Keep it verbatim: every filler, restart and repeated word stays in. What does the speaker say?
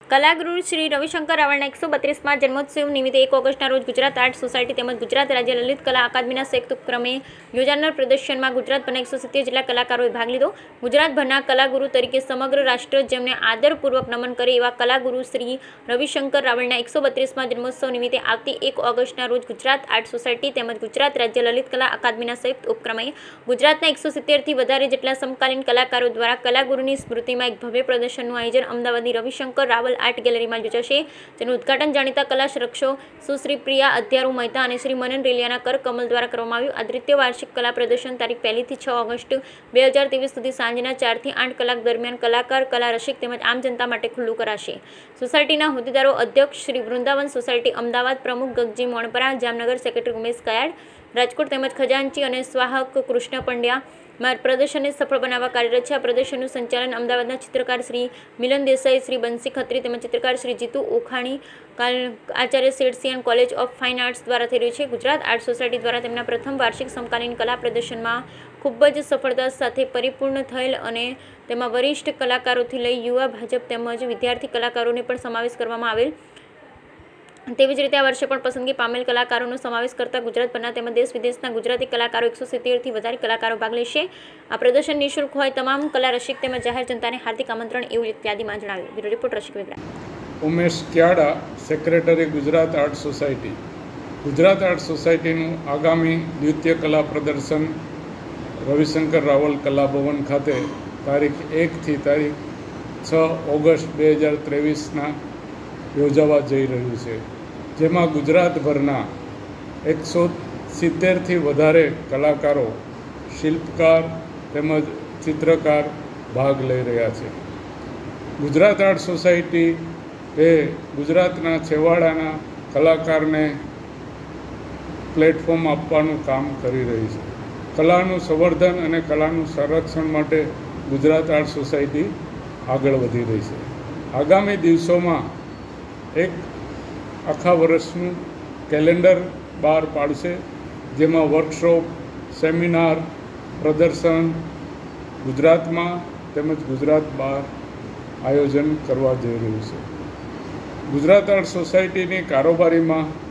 કલાગુરુ શ્રી રવિશંકર રાવળના એકસો બત્રીસમાં જન્મોત્સવ નિમિત્તે એક ઓગસ્ટના રોજ ગુજરાત આર્ટ સોસાયટી તેમજ ગુજરાત રાજ્ય લલિત કલા અકાદમીના સંયુક્ત ઉપક્રમે યોજાનાર પ્રદર્શનમાં ગુજરાતભરના એકસો સિત્તેર જેટલા કલાકારોએ ભાગ લીધો। ગુજરાતભરના કલાગુરુ તરીકે સમગ્ર રાષ્ટ્ર જેમને આદરપૂર્વક નમન કરે એવા કલાગુરુ શ્રી રવિશંકર રાવળના એકસો બત્રીસમાં જન્મોત્સવ નિમિત્તે આવતી એક ઓગસ્ટના રોજ ગુજરાત આર્ટ સોસાયટી તેમજ ગુજરાત રાજ્ય લલિત કલા અકાદમીના સંયુક્ત ઉપક્રમે ગુજરાતના એકસો સિત્તેરથી વધારે જેટલા સમકાલીન કલાકારો દ્વારા કલાગુરુની સ્મૃતિમાં એક ભવ્ય પ્રદર્શનનું આયોજન અમદાવાદની રવિશંકર રાવલ આર્ટ ગેલેરીમાં યોજાશે। જેનું ઉદ્ઘાટન જાણીતા કલા રક્ષો સુશ્રી પ્રિયા અધ્યારુ મહેતા અને શ્રી મનન રેલિયાના કર કમલ દ્વારા કરવામાં આવ્યું। આ દ્વિતીય વાર્ષિક કલા પ્રદર્શન તારીખ પહેલીથી છ ઓગસ્ટ બે હજાર ત્રેવીસ સુધી સાંજના ચારથી આઠ કલાક દરમિયાન કલાકાર કલા રસિક તેમજ આમ જનતા માટે ખુલ્લું કરાશે। સોસાયટીના હોદ્દેદારો અધ્યક્ષ શ્રી વૃંદાવન સોસાયટી અમદાવાદ પ્રમુખ ગગજી મોણપરા જામનગર સેક્રેટરી ઉમેશ કયાડ રાજકોટ તેમજ ખજાનચી અને સ્વાહક કૃષ્ણ પંડ્યા પ્રદર્શનને સફળ બનાવવા કાર્યરત છે। આ પ્રદર્શનનું સંચાલન અમદાવાદના ચિત્રકાર શ્રી મિલન દેસાઈ શ્રી બંસી ખત્રી તેમજ ચિત્રકાર શ્રી જીતુ ઓખાણી આચાર્ય સેઠસિયાન કોલેજ ઓફ ફાઇન આર્ટ્સ દ્વારા થઈ રહ્યું છે। ગુજરાત આર્ટ સોસાયટી દ્વારા તેમના પ્રથમ વાર્ષિક સમકાલીન કલા પ્રદર્શનમાં ખૂબ જ સફળતા સાથે પરિપૂર્ણ થયેલ અને તેમાં વરિષ્ઠ કલાકારોથી લઈ યુવા ભાજપ તેમજ વિદ્યાર્થી કલાકારોને પણ સમાવેશ કરવામાં આવેલ। તેવી જ રીતે આ વર્ષે પણ પસંદગી પામેલ કલાકારોનો સમાવેશ કરતા ગુજરાતભરના તેમજ દેશ વિદેશના ગુજરાતી કલાકારો એકસો સિત્તેરથી વધારે કલાકારો ભાગ લેશે। આ પ્રદર્શન નિઃશુલ્ક હોય તમામ કલા રસિક તેમજ જાહેર જનતાને હાર્દિક આમંત્રણ એવું એક યાદીમાં જણાવ્યું। Bureau report Rasik Vegda. Umesh Kyada, secretary Gujarat art society. Gujarat art સોસાયટીનું આગામી દ્વિતીય કલા પ્રદર્શન રવિશંકર રાવલ કલા ભવન ખાતે તારીખ એકથી તારીખ છ ઓગસ્ટ બે હજાર ત્રેવીસના યોજાવા જઈ રહ્યું છે, જેમાં ગુજરાતભરના એકસો સિત્તેરથી વધારે કલાકારો, શિલ્પકાર તેમજ ચિત્રકાર ભાગ લઈ રહ્યા છે। ગુજરાત આર્ટ સોસાયટી એ ગુજરાતના છેવાડાના કલાકારને પ્લેટફોર્મ આપવાનું કામ કરી રહી છે। કલાનું સંવર્ધન અને કલાનું સંરક્ષણ માટે ગુજરાત આર્ટ સોસાયટી આગળ વધી રહી છે। આગામી દિવસોમાં એક આખા વર્ષનું કેલેન્ડર બહાર પાડશે, જેમાં વર્કશોપ, સેમિનાર, પ્રદર્શન ગુજરાતમાં તેમજ ગુજરાત બહાર આયોજન કરવા જઈ રહ્યું છે। ગુજરાત આર્ટ સોસાયટીની કારોબારીમાં